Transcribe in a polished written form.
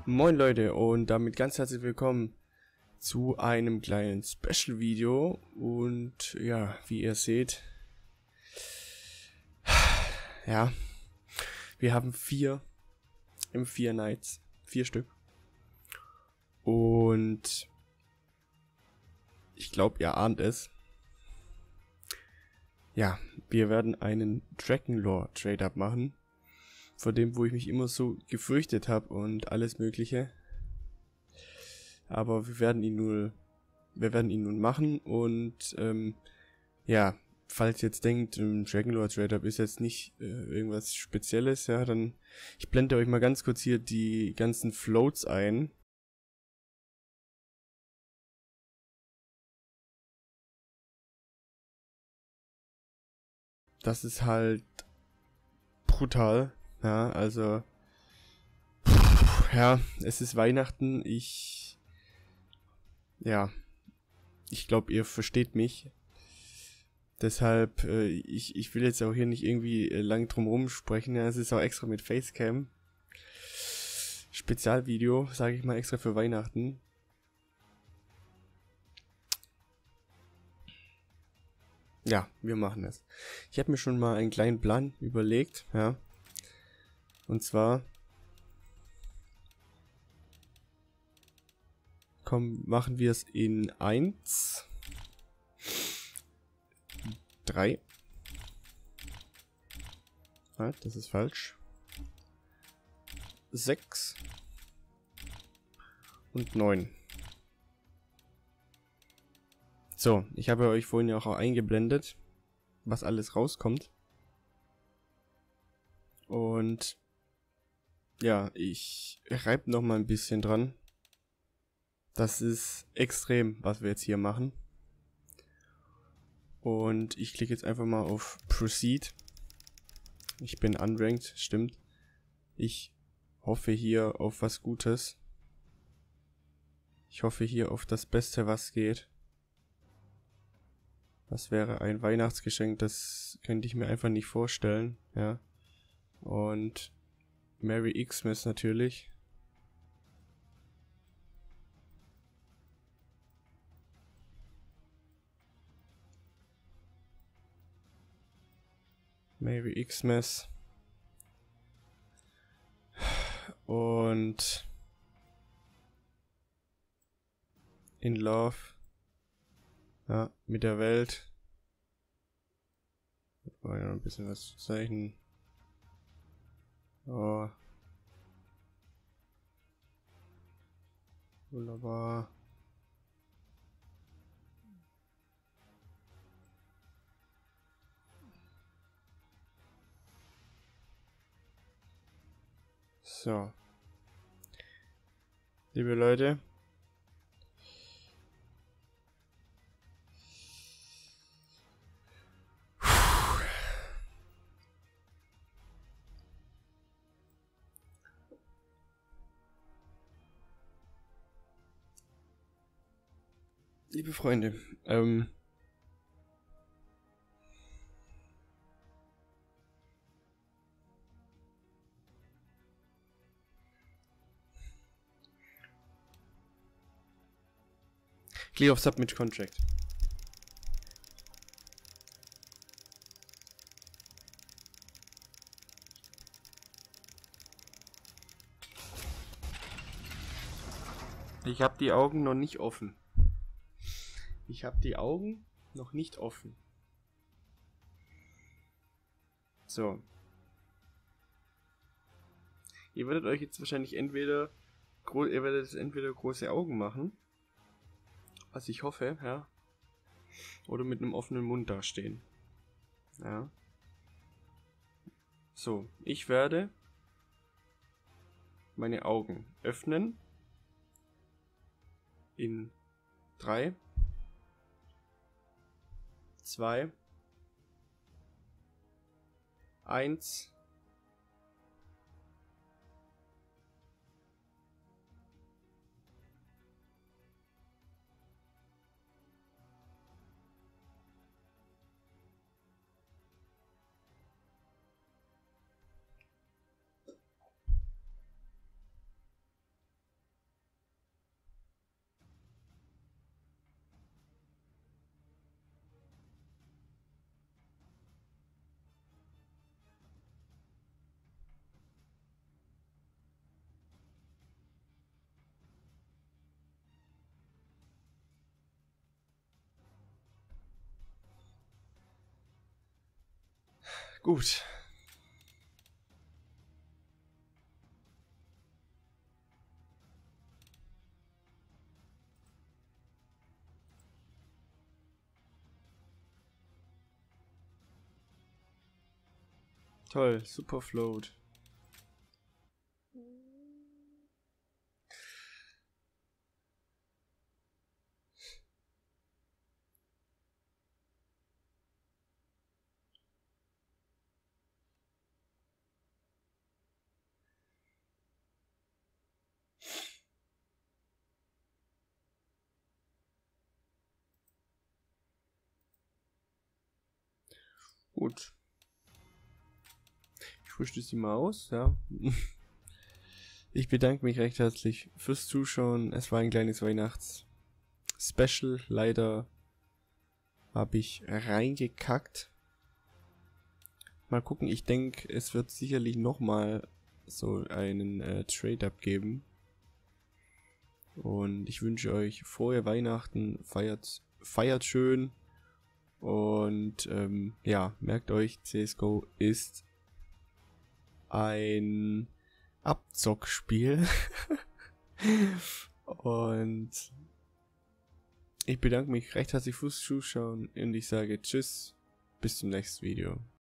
Moin Leute und damit ganz herzlich willkommen zu einem kleinen Special-Video und ja, wie ihr seht, ja, wir haben 4 M4 Nights, 4 Stück und ich glaube, ihr ahnt es, ja, wir werden einen Dragonlore Trade-Up machen, vor dem, wo ich mich immer so gefürchtet habe und alles mögliche. Aber wir werden ihn nun machen und ja, falls ihr jetzt denkt, Dragonlore Trade-Up ist jetzt nicht irgendwas Spezielles, ja, dann ich blende euch mal ganz kurz hier die ganzen Floats ein. Das ist halt brutal, ja, also ja, es ist Weihnachten, ich glaube, ihr versteht mich. Deshalb, ich will jetzt auch hier nicht irgendwie lang drum rumsprechen. Ja, es ist auch extra mit Facecam. Spezialvideo, sage ich mal, extra für Weihnachten. Ja, wir machen es. Ich habe mir schon mal einen kleinen Plan überlegt, ja. Und zwar machen wir es in 1, 3. Ah, das ist falsch. 6 und 9. So, ich habe euch vorhin ja auch eingeblendet, was alles rauskommt. Und ja, ich reibe noch mal ein bisschen dran. Das ist extrem, was wir jetzt hier machen. Und ich klicke jetzt einfach mal auf Proceed. Ich bin unranked, stimmt. Ich hoffe hier auf was Gutes. Ich hoffe hier auf das Beste, was geht. Das wäre ein Weihnachtsgeschenk, das könnte ich mir einfach nicht vorstellen, ja. Und Merry Xmas natürlich. Merry Xmas. Und in Love. Ja, mit der Welt. Oh, ja, ein bisschen was zu zeichnen. Oh. Wunderbar. So. Liebe Leute. Liebe Freunde, click auf Submit Contract. Ich habe die Augen noch nicht offen. Ich habe die Augen noch nicht offen. So. Ihr werdet euch jetzt wahrscheinlich entweder große Augen machen, was ich hoffe, ja, oder mit einem offenen Mund dastehen. Ja. So, ich werde meine Augen öffnen in 3, 2, 1. Gut. Toll, super Float. Gut. Ich frische sie mal aus, ja. Ich bedanke mich recht herzlich fürs Zuschauen. Es war ein kleines Weihnachts-Special. Leider habe ich reingekackt. Mal gucken, ich denke, es wird sicherlich nochmal so einen Trade-Up geben. Und ich wünsche euch frohe Weihnachten, feiert schön. Und ja, merkt euch, CSGO ist ein Abzockspiel. Und ich bedanke mich recht herzlich fürs Zuschauen und ich sage Tschüss, bis zum nächsten Video.